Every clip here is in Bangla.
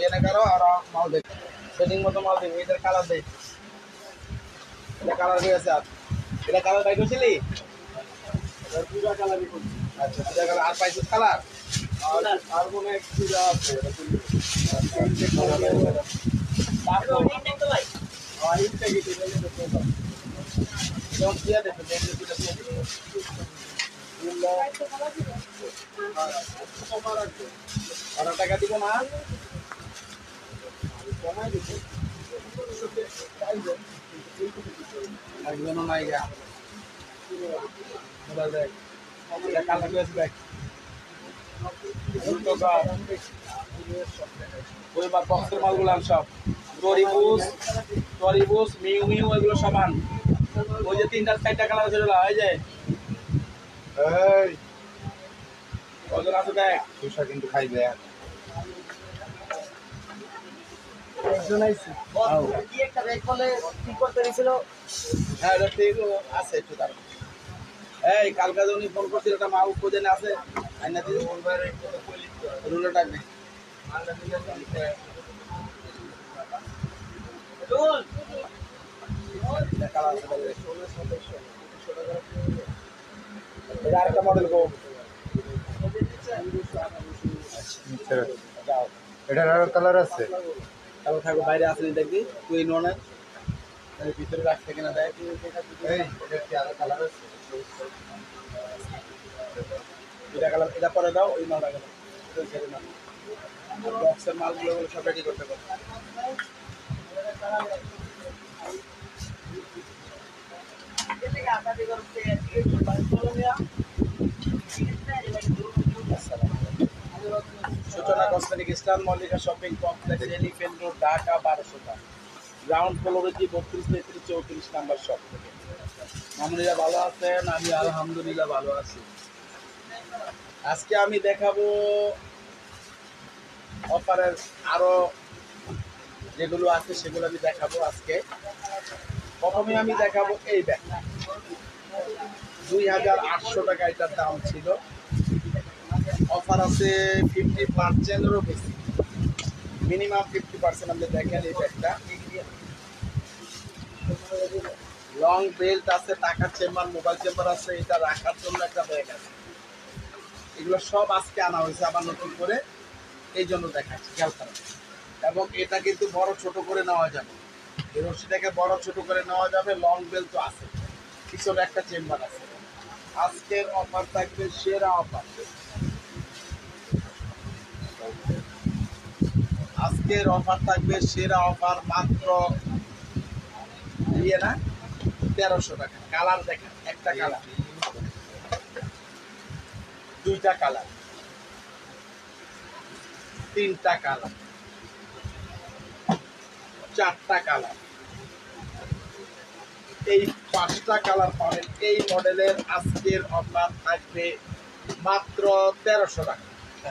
কেনাকারো আর মাল দেখ সেটিং মতো মাল দেবে এটার কালার দেখ এটা কালার হয়ে আছে আর এটা কালার বাই করছিলি দুটা কালারই করছি আচ্ছা দুটা কালার আর পাইছিস কালার আর মনে এক দুটা আছে টাকা দিব না কমাই দিচ্ছে একজনও নাই গা মোবাইল দেখ এটা কালার হয়েছে দেখ ওইবার বক্সের মালগুলো সব তরিবুস মিউ মিউ এগুলো সমান ওই যে 3টা 4টা কালার আছে ওই যে এই ওজন আছে দেখ তুষা কিন্তু খাইবে একজন আইছে কি একটা ব্যাগ বলে ঠিক করতে দিছিল হ্যাঁ এটা ঠিক আছে একটু তার এই কালকা যখন ফোন করছিল একটা মা উপজেনে আছে আইনা দিদি বলবার রুলে টাকবে মালটা দিয়ে চল কালার আছে 1600 টাকা এটা আরেকটা মডেল গো এটার আরো কালার আছে কালার থাকবে বাইরে আসলে দেখবি তুই ননের ভিতরে রাখতে কিনা দেয় এই এটা কি আরো কালার আছে এটা কালার এটা পরে দাও ওই মালটা গেল বক্সের মালগুলো সব রেডি করতে পারো Suchana cosmetic star Mallika shopping complex elephant road Dhaka 1200 ground ফ্লোরে 32 33 34 নাম্বার শপ থেকে মামুনিরা ভালো আছেন আমি আলহামদুলিল্লাহ ভালো আছি আজকে আমি দেখাবো অফারের আরো যেগুলো আছে সেগুলো আমি দেখাবো আজকে প্রথমে আমি দেখাবো এই ব্যাগ 2800 টাকা এটার দাম ছিল অফার আছে 50%-এরও বেশি মিনিমাম 50% আপনি দেখেন এই ব্যাগটা লং বেল্ট আছে টাকার চেম্বার মোবাইল চেম্বার আছে এটা রাখার জন্য একটা ব্যাগ আছে এগুলো সব আজকে আনা হয়েছে আবার নতুন করে এই জন্য দেখাচ্ছি খেয়াল করেন এবং এটা কিন্তু বড় ছোট করে নেওয়া যাবে এই রশিটাকে বড় ছোট করে নেওয়া যাবে লং বেল্ট তো আছে পিছনে একটা চেম্বার আছে আজকের অফার থাকবে সেরা অফার আজকের অফার থাকবে সেরা অফার মাত্র দিয়ে না 1300 টাকা কালার দেখেন একটা কালার দুইটা কালার তিনটা কালার চারটা কালার এই 5টা কালার পাবেন এই মডেলের আজকের অফার থাকবে মাত্র 1300 টাকা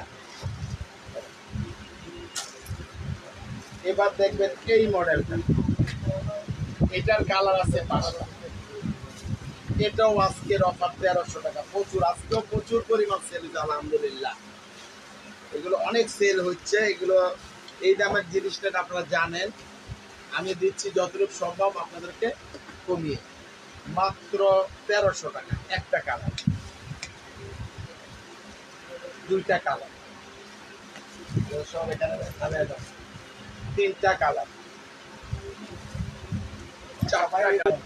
এবার দেখবেন এই মডেলটা এটার কালার আছে 5টা এটাও আজকের অফার 1300 টাকা প্রচুর আজকেও প্রচুর পরিমাণ সেল হচ্ছে আলহামদুলিল্লাহ এগুলো অনেক সেল হচ্ছে এগুলো এই দামের জিনিসটা আপনারা জানেন আমি দিচ্ছি যতটুকু সম্ভব আপনাদেরকে কমিয়ে মাত্র 1300 টাকা একটা কালার দুইটা কালার সব এখানে তিনটা কালার চারটা কালার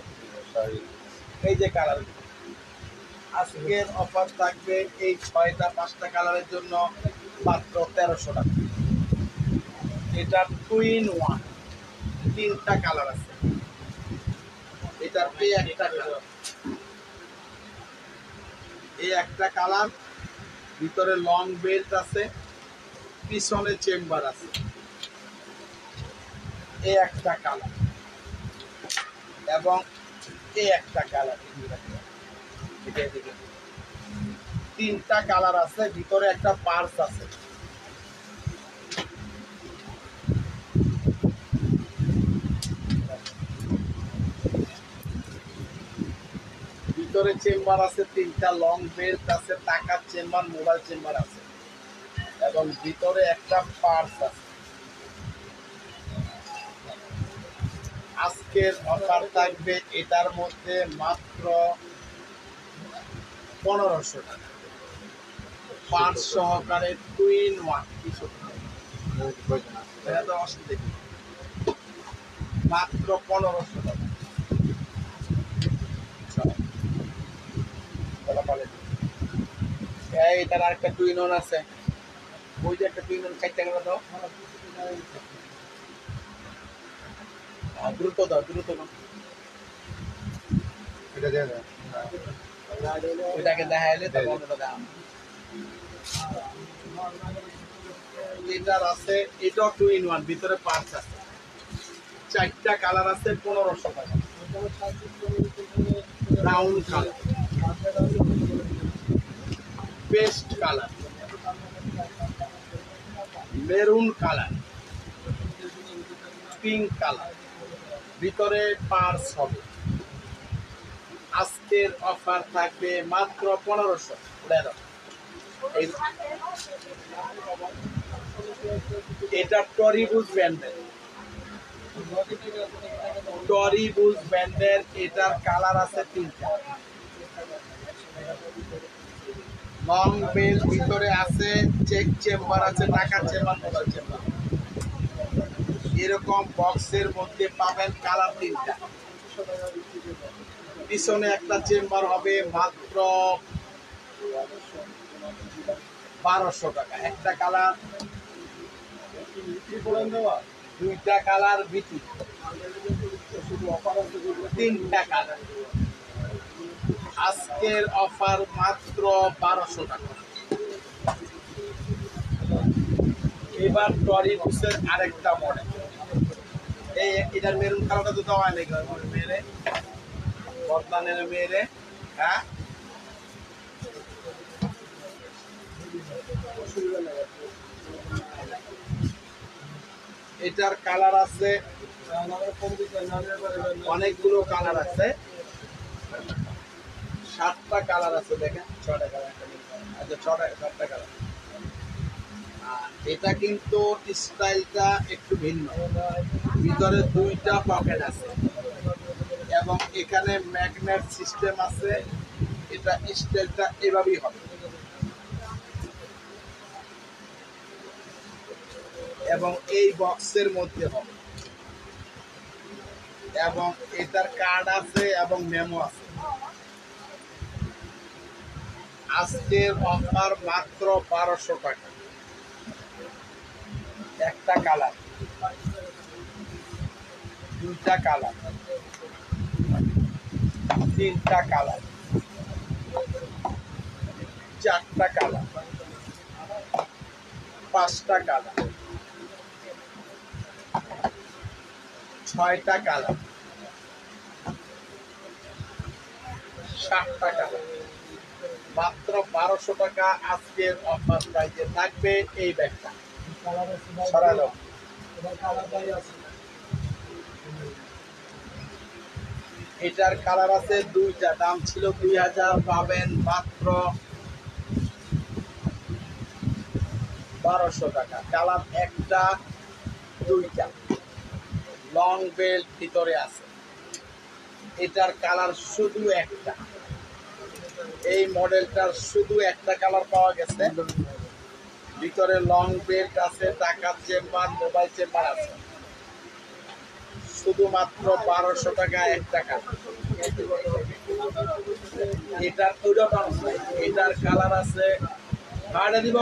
এই যে কালার আজকের অফার থাকবে এই 6টা 5টা কালারের জন্য মাত্র 1300 টাকা এটা 2-in-1 তিনটা কালার আছে এটার এই একটা কালার ভিতরে লং বেল্ট আছে পিছনে চেম্বার আছে এই একটা কালার এবং এই একটা কালার তিনটা কালার আছে ভিতরে একটা পার্স আছে ভিতরে চেম্বার আছে তিনটা লং বেল্ট আছে টাকার চেম্বার মোবাইল চেম্বার আছে এবং ভিতরে একটা পার্স আছে আজকের অফার থাকবে এটার মধ্যে মাত্র 1500 টাকা, 5 সহকারে 2 in 1 কিছু এটা তো অসুবিধা নেই। মাত্র 1500 টাকা। এটার আরেকটা 2 in 1 আছে, ওই যে একটা 2 in 1 4 টাকা দাও, দ্রুত দাও, দ্রুত দাও। এটা দিয়ে দাও। ওইটাকে দেখাইলে তখন ওটা দাও। এটার আছে, এটাও 2 in 1, ভিতরে পাঁচ আছে, 4টা কালার আছে, 1500 টাকা। Brown colour, paste colour, maroon colour, pink colour, ভিতরে পার্স হবে। আজকের অফার থাকবে মাত্র 1500। এটা টরিবুজ ব্র্যান্ডের, টরিবুজ ব্র্যান্ডের। এটার কালার আছে 3টা। লং বেল ভিতরে আছে, চেক চেম্বার আছে, টাকার চেম্বার, মোবাইল চেম্বার। এরকম বক্সের মধ্যে পাবেন কালার 3টা। পিছনে একটা চেম্বার হবে মাত্র 1200 টাকা। একটা কালার, 2টা কালার বিক্রি, 3টা কালার। আজকের অফার মাত্র 1200 টাকা। এবার টরিবুসের আরেকটা মডেল, এটার মেরুন কালারটা তো দেওয়া নেই মেরে বদলানের মেরে। হ্যাঁ, এটার কালার আছে অনেকগুলো কালার আছে, 7টা কালার আছে। দেখেন 6টা কালার, আচ্ছা 7টা কালার। এটা কিন্তু স্টাইলটা একটু ভিন্ন, ভিতরে 2টা পকেট আছে এবং এখানে ম্যাগনেট সিস্টেম আছে। এটা স্টাইলটা এভাবেই হবে এবং এই বক্সের মধ্যে হবে এবং এটার কার্ড আছে এবং মেমো আছে। আজকের অফার মাত্র 1200 টাকা। একটা কালার, 2টা কালার, 3টা কালার, 4টা কালার, 5টা কালার, 6টা কালার, 7টা কালার। মাত্র 1200 টাকা আজকের অফার প্রাইসে থাকবে এই ব্যাগটা। সরালো, এটার কালার আছে 2টা, দাম ছিল 2000, পাবেন মাত্র 1200 টাকা। কালার একটা, 2টা, লং বেল্ট ভিতরে আছে। এটার কালার শুধু একটা, এই মডেলটার শুধু একটা কালার পাওয়া গেছে। ভিতরে লং বেল্ট আছে, টাকার চেম্বার, মোবাইল চেম্বার আছে। শুধুমাত্র 1200 টাকা একটা কালার। এটার কালার আছে, দিব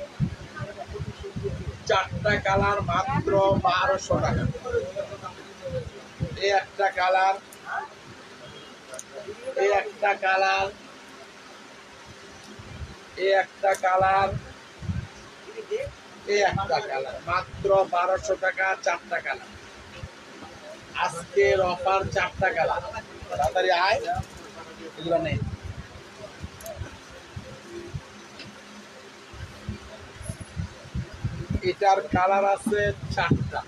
4টা কালার, মাত্র 1200 টাকা। এই একটা কালার, এই একটা কালার, এই একটা কালার, এই একটা কালার, মাত্র 1200 টাকা। 4টা কালার। আজকের অফার 4টা কালার। তাড়াতাড়ি আয়, এগুলো নেই। এটার কালার আছে 4টা।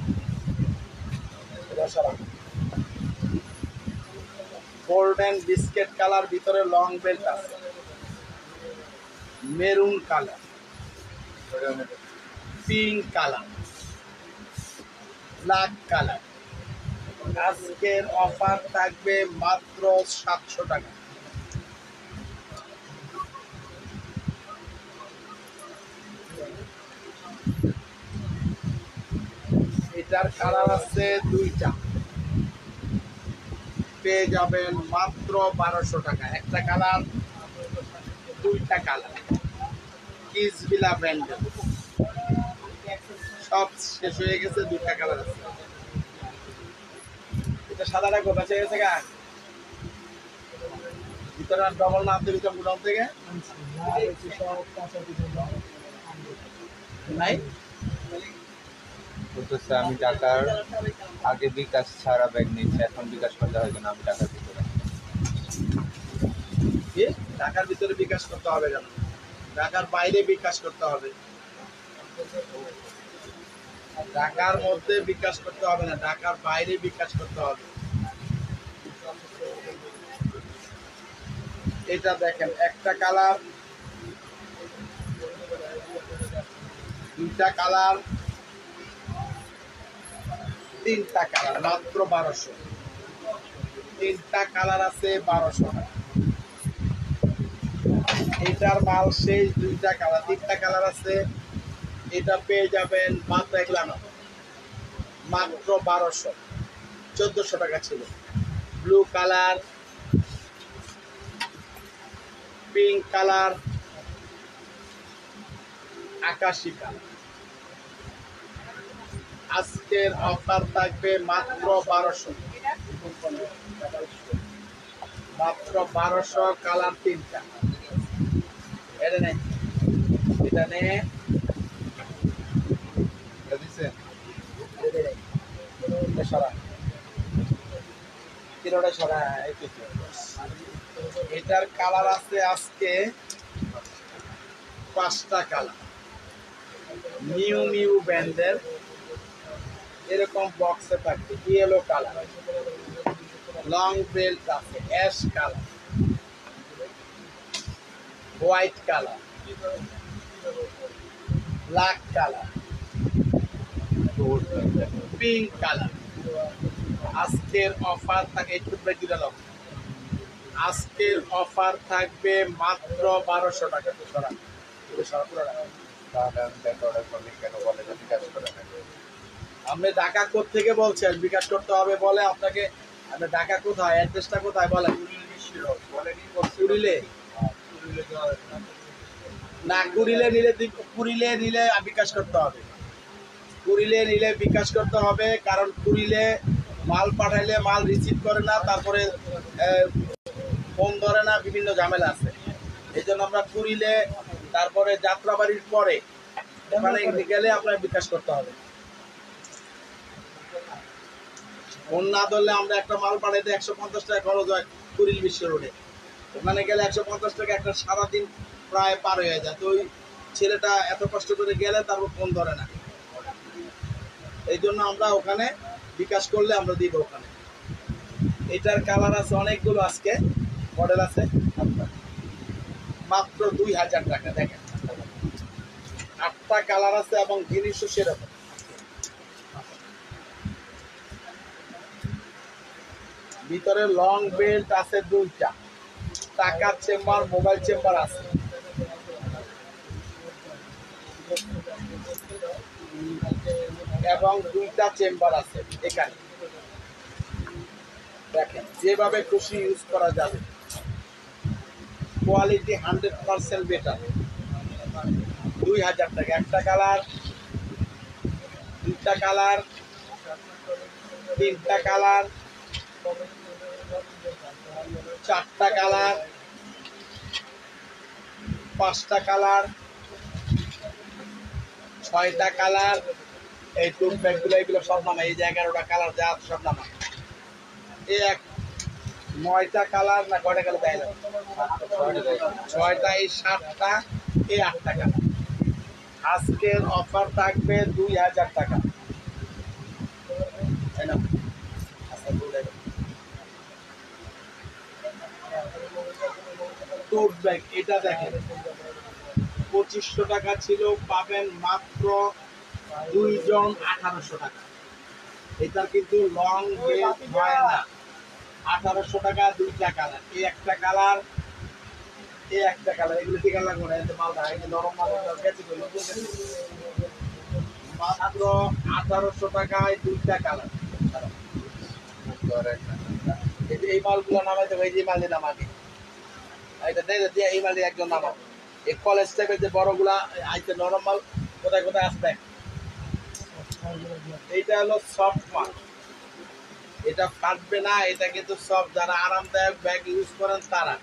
গোল্ডেন বিস্কিট কালার, ভিতরে লং বেল্ট আছে। Maroon colour, pink colour, black colour, আজকের অফার থাকবে মাত্র 700 টাকা। এটার কালার আছে দুইটা, পেয়ে যাবেন মাত্র 1200 টাকা। একটা কালার, দুইটা কালার, কিসবিলা ব্র্যান্ডের, সব শেষ হয়ে গেছে, দুইটা কালার আছে। এটা সাদাটা বেঁচে গেছে গা, ভিতরে আর ডবল না আপনি ভিতরে গুদাম থেকে নাই। বলতেছে আমি টাকার আগে বিকাশ ছাড়া ব্যাগ নিচ্ছি, এখন বিকাশ করতে হয় কেন? আমি টাকার ভিতরে কি ঢাকার ভিতরে বিকাশ করতে হবে কেন? ঢাকার বাইরে বিকাশ করতে হবে, ঢাকার মধ্যে বিকাশ করতে হবে না, ঢাকার বাইরে বিকাশ করতে হবে। এটা দেখেন, একটা কালার, দুইটা কালার, তিনটা কালার, মাত্র 1200। তিনটা কালার আছে 1200 টাকা। এটার মাল শেষ, দুইটা কালার, তিনটা কালার আছে। এটা পেয়ে যাবেন মাত্র এগুলা না, মাত্র 1200। 1400 টাকা ছিল। ব্লু কালার, পিঙ্ক কালার, আকাশি কালার। আজকের অফার থাকবে মাত্র 1200, মাত্র 1200। কালার তিনটা, এটা নেই, এটা নে, দিচ্ছে। এটার কালার আছে আজকে 5টা কালার, নিউ নিউ ব্র্যান্ডের, এরকম বক্সে থাকবে। ইয়েলো কালার, লং বেল্ট আছে, ash colour, white colour, black colour, pink colour. আজকের অফার থাকে, একটু ব্রেক দাও। আজকের অফার থাকবে মাত্র 1200 টাকা। তাহলে আমি ব্যাগ অর্ডার করলে কেন বলে যে বিকাশ করে না? আপনি ঢাকা থেকে বলছেন বিকাশ করতে হবে বলে আপনাকে। আপনি ঢাকা কোথায়, অ্যাড্রেসটা কোথায় বলেন? কুড়িলে না, কুড়িলে নিলে কুড়িলে নিলে বিকাশ করতে হবে। কুড়িলে নিলে বিকাশ করতে হবে, কারণ কুড়িলে মাল পাঠাইলে মাল রিসিভ করে না, তারপরে ফোন ধরে না, বিভিন্ন ঝামেলা আছে। এই জন্য আমরা কুড়িলে, তারপরে যাত্রাবাড়ির পরে ওখানে গেলে আপনার বিকাশ করতে হবে। ফোন না ধরলে আমরা একটা মাল পাঠাইতে 150 টাকা খরচ হয় কুড়িল বিশ্ব রোডে। ওখানে গেলে 150 টাকা একটা সারাদিন প্রায় পার হয়ে যায়। তো ওই ছেলেটা এত কষ্ট করে গেলে তারপর ফোন ধরে না, এই জন্য আমরা ওখানে বিকাশ করলে আমরা দিব ওখানে। এটার কালার আছে অনেকগুলো, আজকে মডেল আছে, মাত্র 2000 টাকা। দেখেন 8টা কালার আছে এবং জিনিসও সেরকম। ভিতরে লং বেল্ট আছে দুইটা, টাকার চেম্বার, মোবাইল চেম্বার আছে। এবং দুইটা চেম্বার আছে এখানে। দেখেন যেভাবে খুশি ইউজ করা যাবে, কোয়ালিটি 100% বেটার। 2000 টাকা। একটা কালার, দুইটা কালার, তিনটা কালার, চারটা কালার, 5টা কালার, 6টা কালার। এই টুথ ব্যাগগুলো এগুলো সব নামা, এই যে 11টা কালার যা সব নামা। এই 9টা কালার না, কয়টা কালার দেয় না, 6টা, এই 7টা, এই 8টা কালার। আজকের অফার থাকবে 2000 টাকা। টুথ ব্যাগ এটা দেখেন 2500 টাকা ছিল, পাবেন মাত্র 2 জন 1800 টাকা। এটার কিন্তু লং বেস হয় না। 1800 টাকা দুইটা কালার, এই একটা কালার, এই একটা কালার, এগুলো কি কালার করে মালটা এই যে নরম মাল গেছে মাত্র 1800 টাকায় দুইটা কালার। এই মালগুলো নামাইতে ভাই, যে মাল দিলাম আগে এটা দিয়ে এই মাল দিয়ে একজন নামাবো। এই কলেজ টাইপের যে বড়গুলা আইতে নরম মাল কোথায় কোথায় আসতে, এইটা হলো সফট মাল, এটা ফাটবে না। এটা কিন্তু সব যারা আরামদায়ক ব্যাগ ইউজ করেন তারা।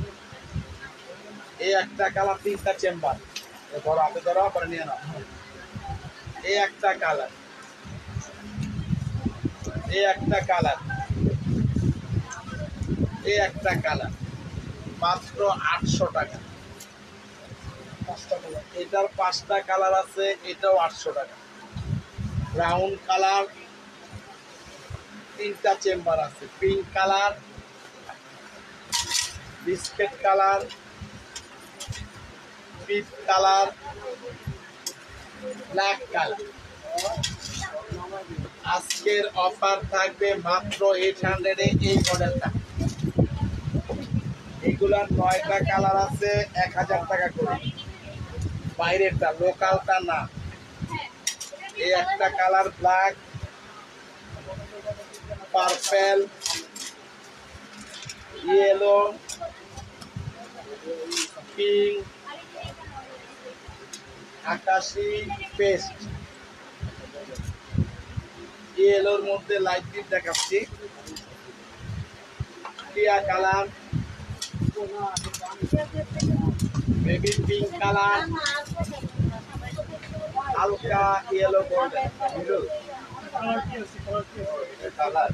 এই একটা কালার, তিনটা চেম্বার, ধরো হাতে ধরো পরে নিয়ে নাও। এই একটা কালার, এই একটা কালার, এই একটা কালার, মাত্র 800 টাকা। এটার 5টা কালার আছে, এটাও 800 টাকা। ব্রাউন কালার, 3টা চেম্বার আছে, pink colour, biscuit colour, peach colour, black colour. আজকের অফার থাকবে মাত্র 800 এ এই মডেলটা। এগুলার 9টা কালার আছে, 1000 টাকা করে। বাইরেরটা, লোকালটা না। এই একটা colour black, purple, yellow, pink, আকাশি, পেস্ট। ইয়েলোর মধ্যে লাইট ডিপ দেখাচ্ছি, টিয়া কালার, বেবি পিঙ্ক কালার, হালকা ইয়েলো গোল্ডেন কালার।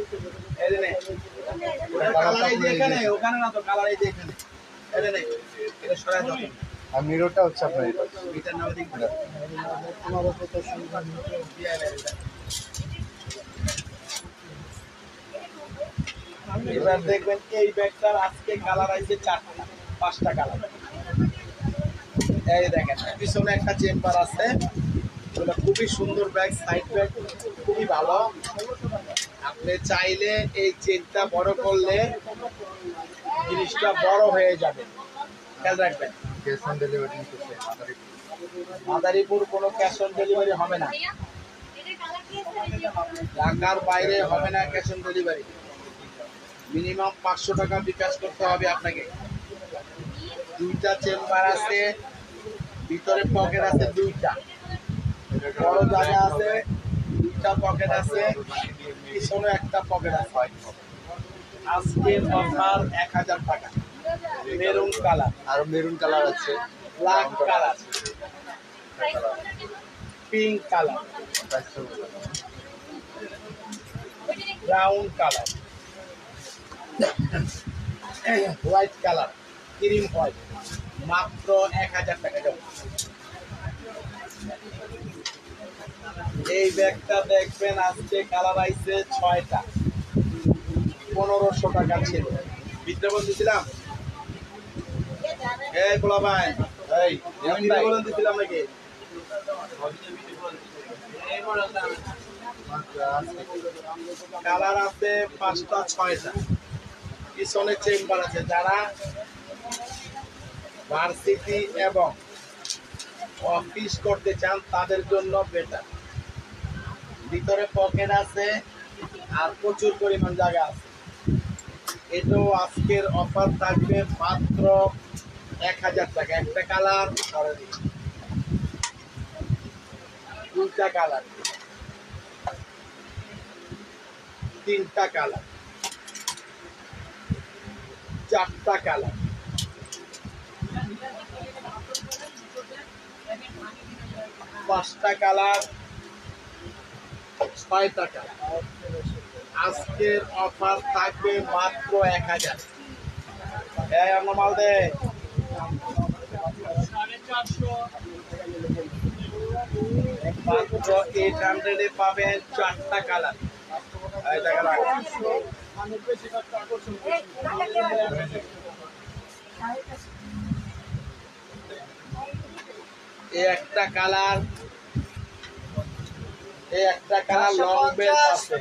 ওখানে না তো কালার, এই যে এখানে এটা সরাই দাও। আর মিররটা হচ্ছে আপনার এটা। এটার নামে দেখবেন এবার দেখবেন এই ব্যাগটার আজকে কালার আছে 4টা, 5টা কালার। এই দেখেন পিছনে একটা চেম্বার আছে, এটা খুবই সুন্দর ব্যাগ, সাইড ব্যাগ খুবই ভালো। আপনি চাইলে এই চেনটা বড় করলে জিনিসটা বড় হয়ে যাবে, খেয়াল রাখবেন। ক্যাশ অন ডেলিভারি করতে মাদারীপুর কোনো ক্যাশ অন ডেলিভারি হবে না, ঢাকার বাইরে হবে না ক্যাশ অন ডেলিভারি। মিনিমাম 500 টাকা বিকাশ করতে হবে আপনাকে। 2টা চেম্বার আছে, ভিতরে পকেট আছে 2টা, বড় জায়গা আছে, 2টা পকেট আছে, পিছনে একটা পকেট আছে। আজকের অফার 1000 টাকা। মেরুন কালার, আর মেরুন কালার আছে, black colour, pink colour, brown colour, white colour, cream white, মাত্র 1000 টাকা যাবে। এই ব্যাগটা দেখবেন আজকে কালার আইছে 6টা, 1500 টাকা ছিল। ভিতরে বলতেছিলাম এই গোলা ভাই, এই বলে দিছিলাম নাকি? কালার আছে 5টা 6টা, পিছনে চেম্বার আছে। যারা ভার্সিটি এবং অফিস করতে চান তাদের জন্য বেটার। ভিতরে পকেট আছে আর প্রচুর পরিমাণ জায়গা আছে। এটাও আজকের অফার থাকবে মাত্র 1000 টাকা। একটা কালার, 2টা কালার, 3টা কালার, 4টা কালার, 5টা কালার, 6টা কালার। আজকের অফার থাকবে মাত্র 1000। এই আপনার মাল দে মাত্র 800 পাবেন 4টা কালার। এই টাকা রাখ। এই একটা কালার, এই একটা কালার লং বেল্ট আছে,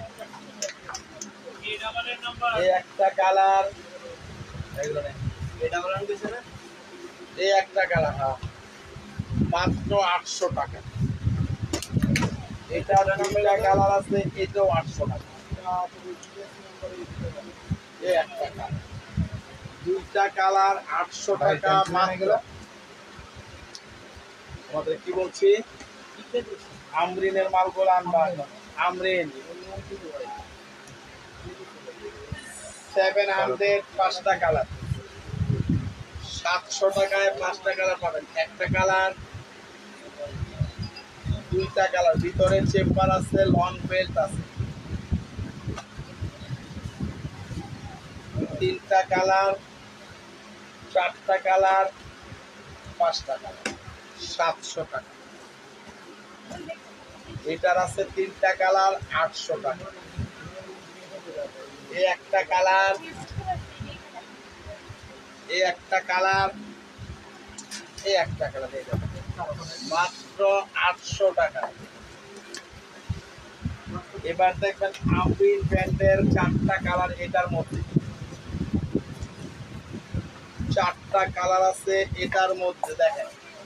এই একটা কালার, এই একটা কালার মাত্র 800 টাকা। এটা দুইটা কালার আছে, এটাও 800 টাকা। এই একটা কালার, দুইটা কালার 800 টাকা মাত্র। আমাদের কি বলছি, আমরিনের মালগুলো আনবা, আমরিন 700 5টা কালার, 700 টাকায় 5টা কালার পাবেন। একটা কালার, দুইটা কালার, ভিতরে চেম্বার আছে, লং বেল্ট আছে, তিনটা কালার, 4টা কালার, 5টা কালার, 700 টাকা। এটার আছে 3টা কালার, 800 টাকা। এই একটা কালার, এই একটা কালার, এই একটা কালার, মাত্র 800 টাকা। এবার দেখবেন আমরিন ব্র্যান্ডের 4টা কালার, এটার মধ্যে 4টা কালার আছে এটার মধ্যে। দেখেন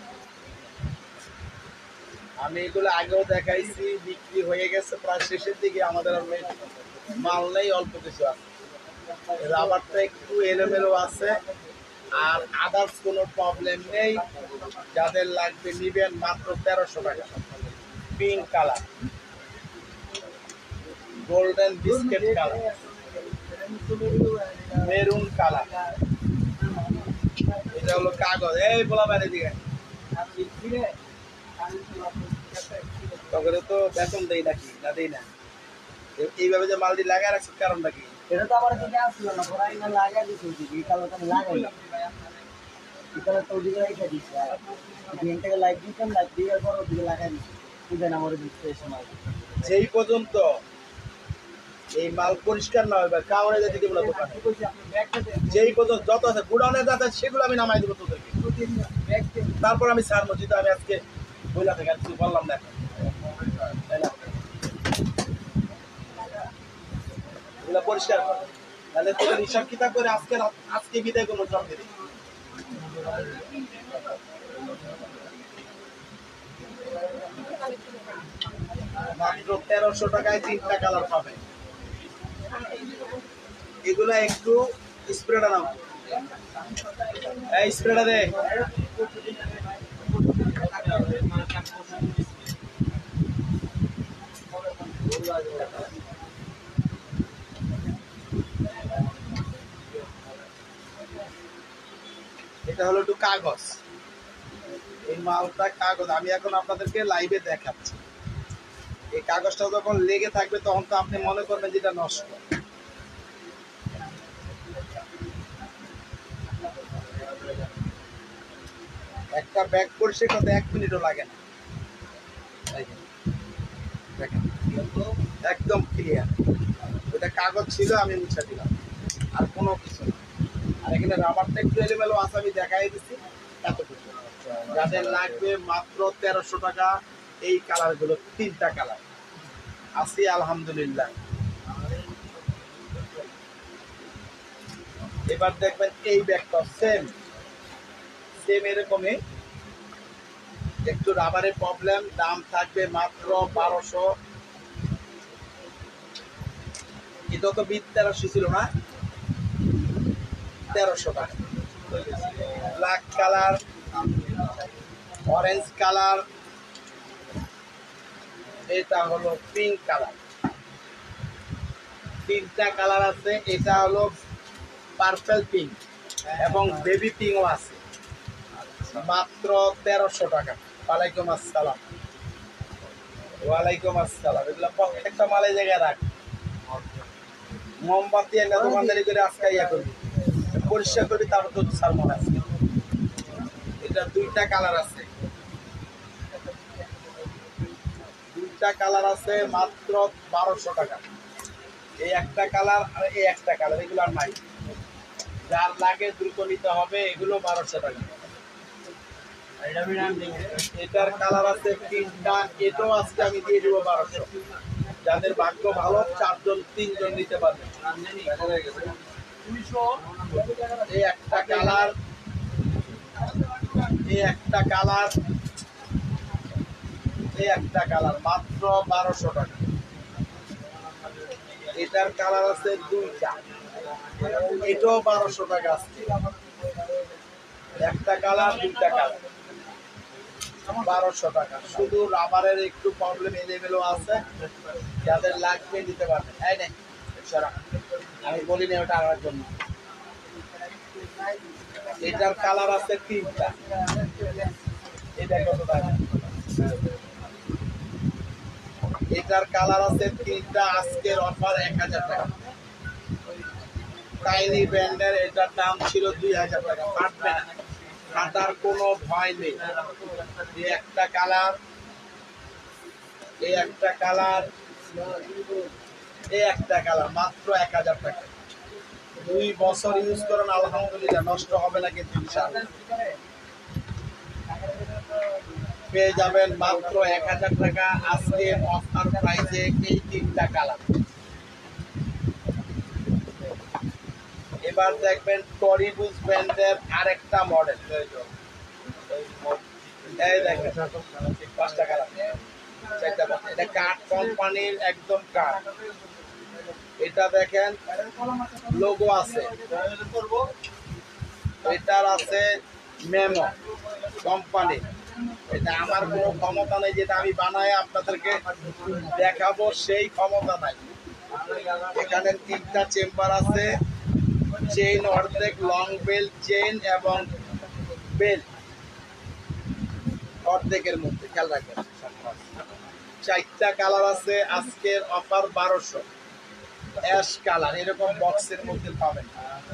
আমি এগুলো আগেও দেখাইছি, বিক্রি হয়ে গেছে প্রায় শেষের দিকে, আমাদের আর মাল নেই, অল্প কিছু আছে। রাবারটা একটু এলোমেলো আছে, আর আদার্স কোনো প্রবলেম নেই। যাদের লাগবে নিবেন, মাত্র 1300 টাকা। Pink colour, golden biscuit colour, maroon colour, এটা হলো কাগজ। এই বলা বাইরে দিকে তবে তো বেতন দেই নাকি, না দেই না? এইভাবে যে মালটি লাগায় রাখছে কারণটা কি? এটা তো আমার দিকে আসলো না, পরে আমি লাগাই দিছি, এই কালো তো লাগাই না, এই কালো তো ওদিকে রেখে দিছি। আর এখান থেকে লাইট দিতাম, লাইট দেওয়ার পর ওদিকে লাগাই দিছি, বুঝলেন আমার দিচ্ছে এই সময়। যেই পর্যন্ত এই মাল পরিষ্কার না হবে, কাউরে যেতে দিব না দোকানে। যেই পর্যন্ত যত আছে গুডাউনে যাতে, সেগুলো আমি নামাই দেবো তোদেরকে, তারপর আমি ছাড়বো। যেটা আমি আজকে বইলা থেকে আর কিছু বললাম না, তাই না? এগুলো পরিষ্কার কর, তাহলে তোদের হিসাব কিতাব করে আজকে বিদায় করবো জব দিবি। মাত্র 1300 টাকায় 3টা কালার পাবে। এগুলা একটু স্প্রেটা নাও, এই স্প্রেটা দে। এটা হলো একটু কাগজ, এই মালটা কাগজ। আমি এখন আপনাদেরকে লাইভে দেখাচ্ছি। এই কাগজটা যখন লেগে থাকবে তখন তো আপনি মনে করবেন যেটা নষ্ট। একটা ব্যাগ পরিষ্কার করতে 1 মিনিটও লাগে না। দেখেন একদম ক্লিয়ার। এটা কাগজ ছিল, আমি মুছে দিলাম, আর কোনো কিছু না। আর এখানে রাবারটা একটু এলোমেলো আছে, আমি দেখাই দিচ্ছি এতটুকু। যাদের লাগবে মাত্র 1300 টাকা। এই কালারগুলো 3টা কালার আছি আলহামদুলিল্লাহ। এবার দেখবেন এই ব্যাগটা সেম এরকমই, একটু রাবারের প্রবলেম, দাম থাকবে মাত্র 1200। এটা তো 1300 ছিল না, 1300 টাকা। ব্ল্যাক কালার, অরেঞ্জ কালার, এটা হলো পিঙ্ক কালার। 3টা কালার আছে, এটা হলো পার্পল পিঙ্ক এবং বেবি পিঙ্কও আছে। মাত্র 1300 টাকা। ওয়ালাইকুম আসসালাম। ওয়ালাইকুম আসসালাম। এগুলো প্রত্যেকটা মালে জায়গায় রাখ, মোমবাতি একটা দোকানদারি করে আজকে ইয়া করবি, পরিষ্কার করবি, তারপর তো সারমন আছে। এটা 2টা কালার আছে, 2টা কালার আছে, মাত্র 1200 টাকা। এই একটা কালার আর এই একটা কালার, এগুলো আর নাই। যার লাগে দ্রুত নিতে হবে, এগুলো 1200 টাকা। এটার কালার আছে তিনটা, এটাও আজকে আমি দিয়ে দিব 1200। যাদের ভাগ্য ভালো 4 জন 3 জন নিতে পারবে। এই একটা কালার, এই একটা কালার, এই একটা কালার মাত্র 1200 টাকা। এটার কালার আছে দুইটা, এটাও 1200 টাকা আছে। একটা কালার দুইটা কালার 1200 টাকা। শুধু রাবারের একটু প্রবলেম এলেমেলো আছে, যাদের লাগবে দিতে পারবে। এই নে সরা, আমি বলি না ওটা আনার জন্য। এটার কালার আছে তিনটা, এটা কত টাকা? এটার কালার আছে তিনটা, আজকের অফার 1000 টাকা। টাইনি ব্র্যান্ডের এটার দাম ছিল 2000 টাকা। ফাটবে না, ফাটার কোনো ভয় নেই। এই একটা কালার, এই একটা কালার, এই একটা কালার মাত্র 1000 টাকা। 2 বছর ইউজ করেন আলহামদুলিল্লাহ, নষ্ট হবে না কিন্তু ইনশাআল্লাহ। পেয়ে যাবেন মাত্র 1000 টাকা আজকে অফার প্রাইসে এই তিনটা কালার। এবার দেখবেন টরিবুস ব্র্যান্ডের আরেকটা মডেল। এই দেখেন 5টা কালার, 4টা। এটা কাঠ কোম্পানির, একদম কাঠ। এটা দেখেন লোগো আছে, এটার আছে মেমো কোম্পানি। এটা আমার কোনো ক্ষমতা নেই যেটা আমি বানাই আপনাদেরকে দেখাবো, সেই ক্ষমতা নাই। এখানে 3টা চেম্বার আছে, চেইন অর্ধেক, লং বেল চেইন এবং বেল অর্ধেকের মধ্যে, খেয়াল রাখবেন। 4টা কালার আছে, আজকের অফার 1200। অ্যাশ কালার এরকম বক্সের মধ্যে পাবেন।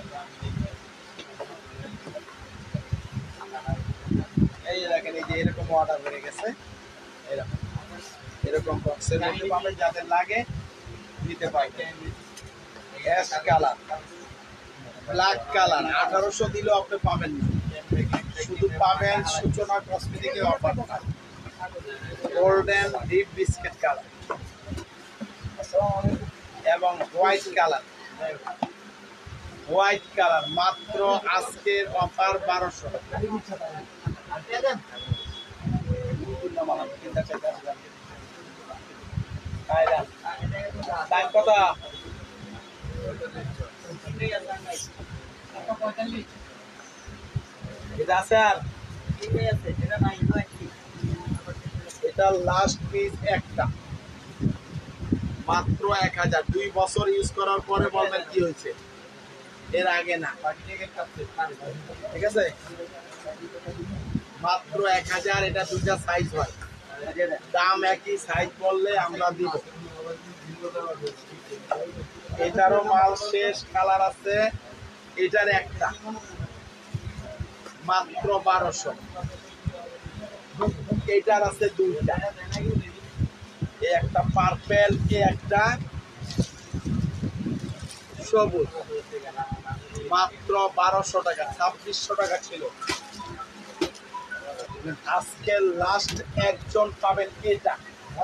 এই দেখেন, এই যে এরকম অর্ডার হয়ে গেছে, এরকম এরকম বক্সের মধ্যে পাবেন। যাদের লাগে নিতে পারবেন। অ্যাশ কালার, ব্ল্যাক কালার 1800 দিলেও আপনি পাবেন না, শুধু পাবেন সূচনা কসমেটিকের offer. Golden deep biscuit colour এবং হোয়াইট কালার, হোয়াইট কালার মাত্র আজকের অফার 1200। দাম কত? এটা আছে আর এটা লাস্ট পিস একটা, মাত্র 1000। 2 বছর ইউজ করার পরে বলবেন কি হয়েছে, এর আগে না। ঠিক আছে, মাত্র 1000। এটা 2টা সাইজ হয়, দাম একই, সাইজ বললে আমরা দিব। এটারও মাল শেষ, কালার আছে। এটার একটা মাত্র 1200। এটার আছে 2টা, একটা পার্পেল, একটা সবুজ, মাত্র 1200 টাকা। 2600 টাকা ছিল। আজকে লাস্ট একজন পাবেন এটা,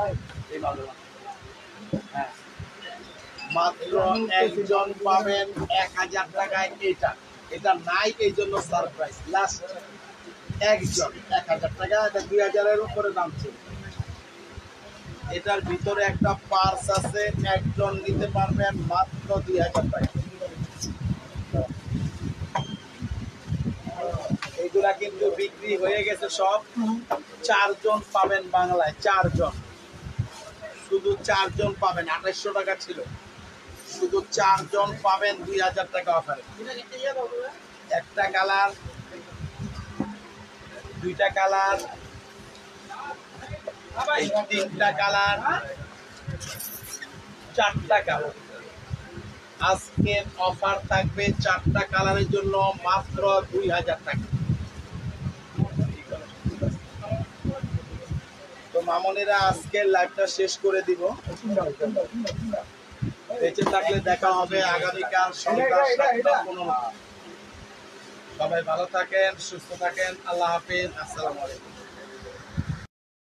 হ্যাঁ মাত্র একজন পাবেন 1000 টাকায় এটা। এটা নাই এই জন্য সারপ্রাইজ, লাস্ট একজন 1000 টাকা। এটা 2000-এর উপরে দাম ছিল। এটার ভিতরে একটা পার্স আছে, একজন নিতে পারবেন মাত্র 2000 টাকা। এগুলা কিন্তু বিক্রি হয়ে গেছে সব। 4 জন পাবেন বাংলায়, 4 জন, শুধু 4 জন পাবেন। 2800 টাকা ছিল, শুধু 4 জন পাবেন 2000 টাকা অফারে। একটা কালার, 2টা কালার, 3টা কালার, 4টা কালার। আজকের অফার থাকবে 4টা কালারের জন্য মাত্র 2000 টাকা। তো মামনেরা আজকের লাইভটা শেষ করে দিব। বেঁচে থাকলে দেখা হবে আগামীকাল সন্ধ্যা 7:15। সবাই ভালো থাকেন, সুস্থ থাকেন। আল্লাহ হাফিজ, আসসালামু আলাইকুম।